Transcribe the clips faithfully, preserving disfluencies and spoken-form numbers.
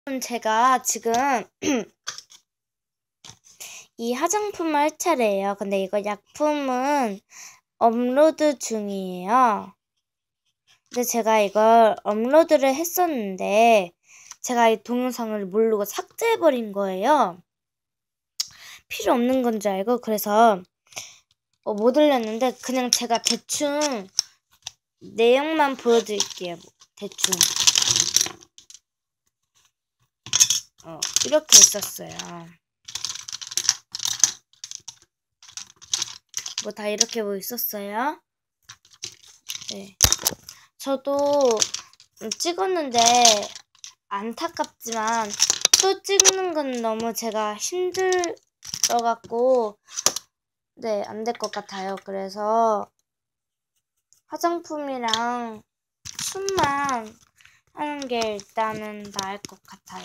제가 지금 이 화장품을 할 차례예요. 근데 이거 약품은 업로드 중이에요. 근데 제가 이걸 업로드를 했었는데 제가 이 동영상을 모르고 삭제해버린 거예요. 필요 없는 건 줄 알고. 그래서 어, 못 올렸는데 그냥 제가 대충 내용만 보여드릴게요. 대충 어, 이렇게 있었어요. 뭐 다 이렇게 뭐 있었어요. 네. 저도 찍었는데 안타깝지만 또 찍는 건 너무 제가 힘들어갖고 네, 안 될 것 같아요. 그래서 화장품이랑 춤만 하는 게 일단은 나을 것 같아요.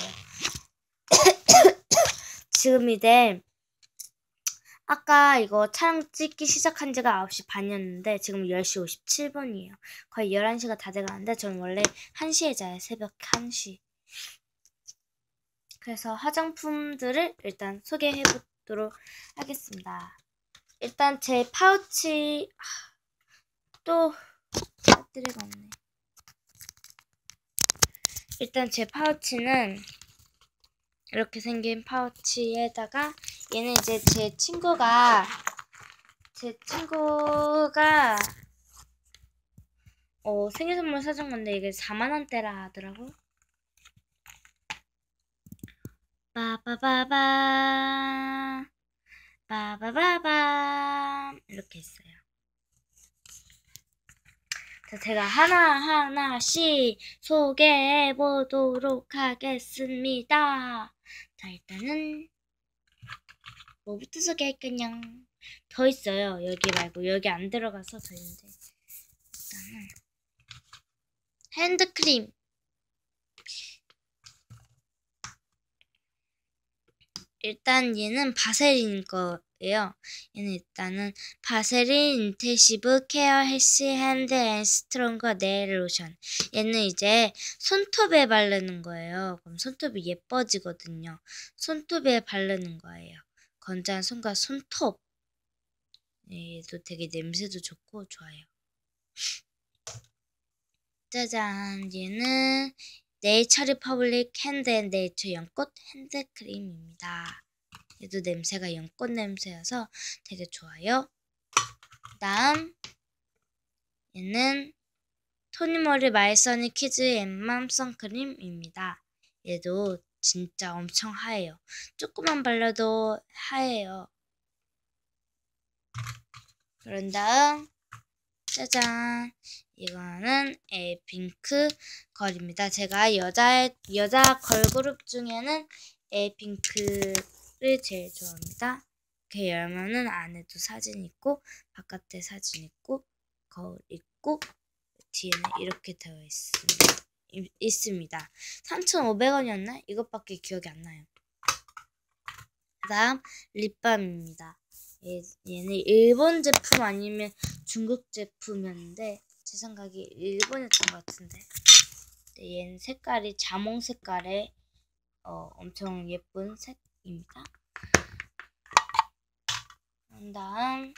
지금 이제 아까 이거 촬영 찍기 시작한 지가 아홉 시 반이었는데 지금 열 시 오십칠 분이에요. 거의 열한 시가 다 돼가는데 저는 원래 한 시에 자요. 새벽 한 시. 그래서 화장품들을 일단 소개해 보도록 하겠습니다. 일단 제 파우치 또 배터리가 없네. 일단 제 파우치는 이렇게 생긴 파우치에다가 얘는 이제 제 친구가 제 친구가 어, 생일 선물 사준 건데 이게 사만 원대라 하더라고. 빠바바바 빠바바바 이렇게 있어요. 자, 제가 하나하나씩 소개해 보도록 하겠습니다. 자, 일단은 뭐부터 소개할까요? 더 있어요. 여기 말고 여기 안 들어가서 더 있는데 일단은 핸드크림. 일단 얘는 바세린 거예요. 얘는 일단은 바세린 인텐시브 케어 헬시 핸드 앤 스트롱거 네일 로션. 얘는 이제 손톱에 바르는 거예요. 그럼 손톱이 예뻐지거든요. 손톱에 바르는 거예요. 건조한 손과 손톱. 얘도 되게 냄새도 좋고 좋아요. 짜잔, 얘는 네이처 리퍼블릭 핸드 앤 네이처 연꽃 핸드크림입니다. 얘도 냄새가 연꽃 냄새여서 되게 좋아요. 그 다음 얘는 토니모리 마이서니 키즈 엠맘 선크림입니다. 얘도 진짜 엄청 하얘요. 조금만 발라도 하얘요. 그런 다음 짜잔, 이거는 에이핑크 걸입니다. 제가 여자 여자 걸그룹 중에는 에이핑크를 제일 좋아합니다. 이렇게 열면은 안에도 사진 있고 바깥에 사진 있고 거울 있고 뒤에는 이렇게 되어 있습니다. 있습니다. 삼천오백 원이었나? 이것밖에 기억이 안 나요. 그 다음 립밤입니다. 얘, 얘는 일본 제품 아니면 중국 제품이었는데 제 생각이 일본이었던 것 같은데 얘는 색깔이 자몽 색깔의 어, 엄청 예쁜 색입니다. 그 다음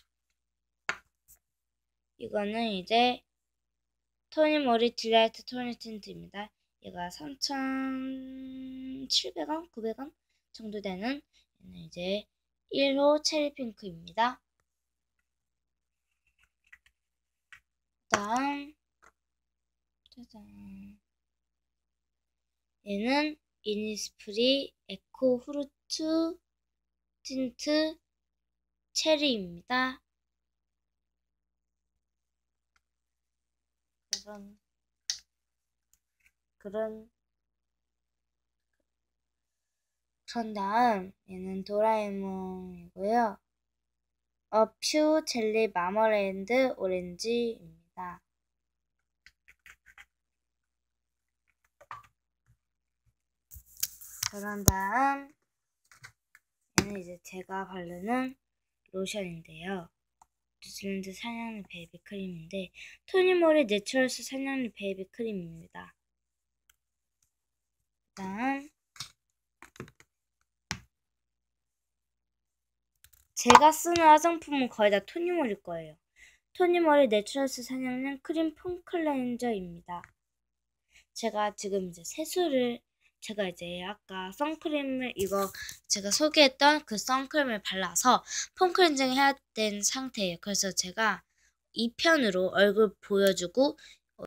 이거는 이제 토니모리 딜라이트 토니 틴트입니다. 얘가 삼천칠백 원, 구백 원 정도 되는 얘는 이제 일 호 체리 핑크입니다. 다음 짜잔, 얘는 이니스프리 에코 후르츠 틴트 체리입니다. 그런 그런 그런 다음 얘는 도라에몽이고요. 어퓨 젤리 마머랜드 오렌지입니다. 그런 다음 얘는 이제 제가 바르는 로션인데요. 뉴질랜드 사냥니 베이비 크림인데 토니모리 내추럴스 사냥니 베이비 크림입니다. 그 다음 제가 쓰는 화장품은 거의 다 토니모리일 거예요. 토니모리 내추럴스 사냥용 크림 폼 클렌저입니다. 제가 지금 이제 세수를 제가 이제 아까 선크림을 이거 제가 소개했던 그 선크림을 발라서 폼 클렌징 해야 된 상태예요. 그래서 제가 이 편으로 얼굴 보여주고